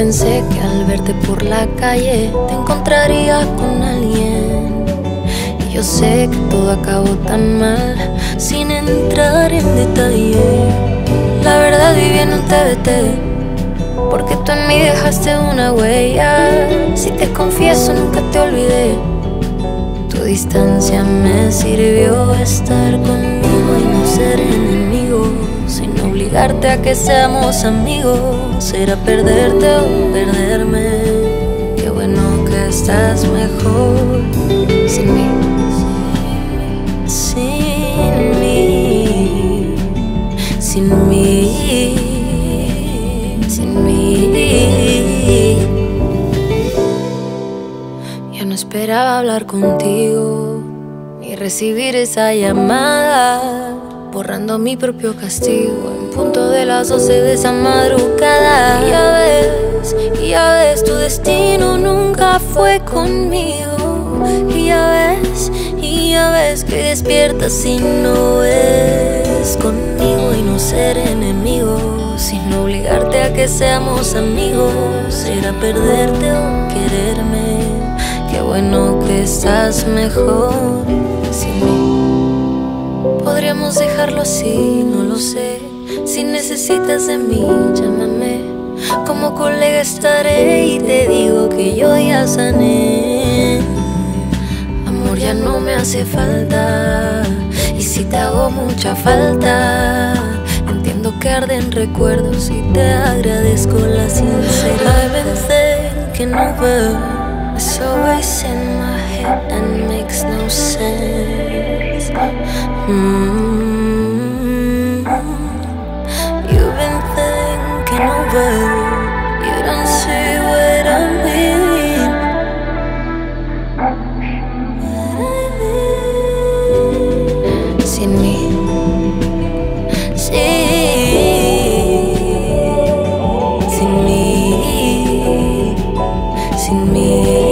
pensé que al verte por la calle te encontraría con alguien. Y yo sé que todo acabó tan mal, sin entrar en detalle. La verdad viví en un TBT, porque tú en mí dejaste una huella. Si te confieso, nunca te olvidé. Tu distancia me sirvió estar conmigo y no ser enemigo, sin obligarte a que seamos amigos. Era perderte o perderme. Qué bueno que estás mejor sin mí. Sin mí, sin mí, sin mí. Yo no esperaba hablar contigo ni recibir esa llamada, borrando mi propio castigo en punto de las 12 de esa madrugada. Ya ves, tu destino nunca fue conmigo. Y ya ves que despiertas y no es conmigo. Y no ser enemigo, sin obligarte a que seamos amigos. Era perderte o quererme. Qué bueno que estás mejor sin mí. Podríamos dejarlo así, no lo sé. Si necesitas de mí, llámame. Como colega estaré y te digo que yo ya sané. Amor, ya no me hace falta. Y si te hago mucha falta, entiendo que arden recuerdos y te agradezco la sinceridad. I've been thinking over, it's always in my head and makes no sense. You've been thinking over, you don't see what I mean. Sin mí, sin mí, sin mí.